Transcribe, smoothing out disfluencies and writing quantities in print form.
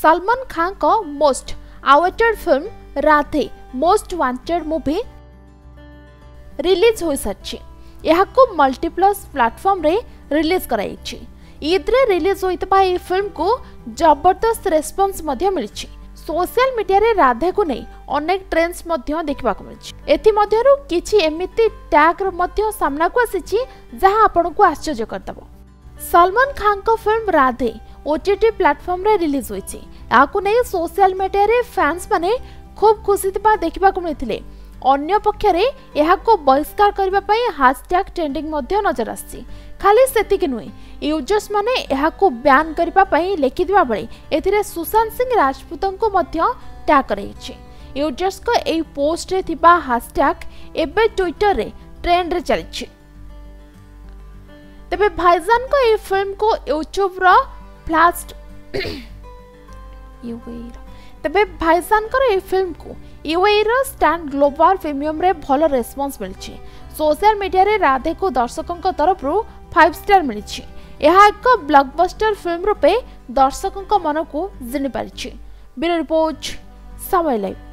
सलमान खान को most awaited film Radhe most wanted movie release हो सारी यह मल्टीप्लेक्स प्लेटफॉर्म रे रिलीज कराई। ईद रे रिलीज होता यह फिल्म को जबरदस्त रेस्पॉन्स मिली। सोशल मीडिया रे राधे को नहीं अनेक ट्रेंड्स देखा मिली। एथिमध्यरु किछि एमिति टैग सामना को आसी जहां आपन को आश्चर्य करदबो। सलमान खान को फिल्म राधे ओटीटी प्लेटफॉर्म रे रिलीज होईछि। याकु नहीं सोशल मीडिया रे फैंस माने खूब खुशी थिबा देखिबा को मिलिथिले। अन्य पक्षरे यहाको बहिष्कार करबा पई हैशटैग ट्रेंडिंग मध्ये नजर आछि। खाली सेतिक नुहे यूजर्स माने यहाको बैन करबा पई लेखिदिबा बळे एथिरे सुशांत सिंह राजपूतन को मध्ये टैग करैछि। यूजर्स को एई पोस्ट रे थिबा हैशटैग एबे ट्विटर रे ट्रेंड रे चलिछि। तबे भाईजान को ए फिल्म को यूट्यूब रो फ्लैश तबे भाईजान को ए फिल्म को यूएई रो स्टैंड ग्लोबल प्रीमियम रे भलो रेस्पॉन्स मिलछि। सोशल मीडिया रे राधे को दर्शकों तरफ 5 स्टार मिलछि। यह एक ब्लॉकबस्टर फिल्म रूपे दर्शकों मन को जिनि पारिछि। Bureau report Samaya live.